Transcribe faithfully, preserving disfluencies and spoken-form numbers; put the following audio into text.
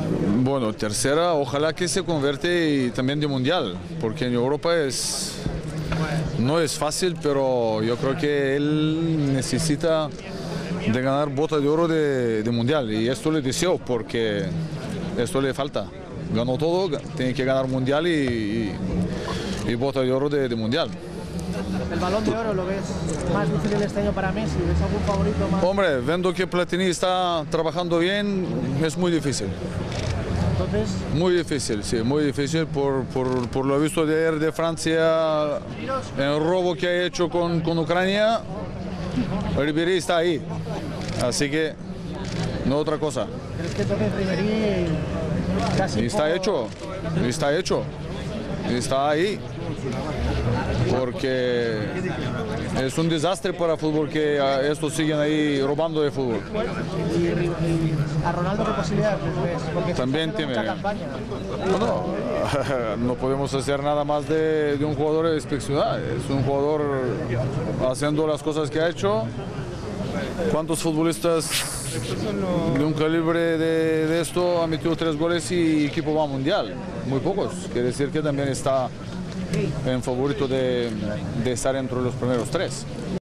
Bueno, tercera, ojalá que se convierte y también de mundial, porque en Europa es, no es fácil, pero yo creo que él necesita de ganar bota de oro de, de mundial, y esto le deseo porque esto le falta. Ganó todo, tiene que ganar mundial y, y, y bota de oro de, de mundial. ¿El Balón de Oro lo ves más difícil este año para Messi? ¿Ves algún favorito más? Hombre, viendo que Platini está trabajando bien, es muy difícil. Entonces, Muy difícil, sí, muy difícil por, por, por lo visto de ayer de Francia, el robo que ha hecho con, con Ucrania. Ribéry está ahí, así que no otra cosa. ¿crees que entonces Ribéry casi Y está poco- hecho, y está hecho, y está ahí, porque es un desastre para el fútbol que ah, estos siguen ahí robando de fútbol. y, Ri- y a Ronaldo qué posibilidades ves? Porque También está haciendo tiene- mucha campaña. No, no podemos hacer nada más de, de un jugador excepcional. Es un jugador haciendo las cosas que ha hecho. ¿Cuántos futbolistas de un calibre de, de esto han metido tres goles y equipo va a mundial? Muy pocos. Quiere decir que también está en favorito de, de estar entre los primeros tres.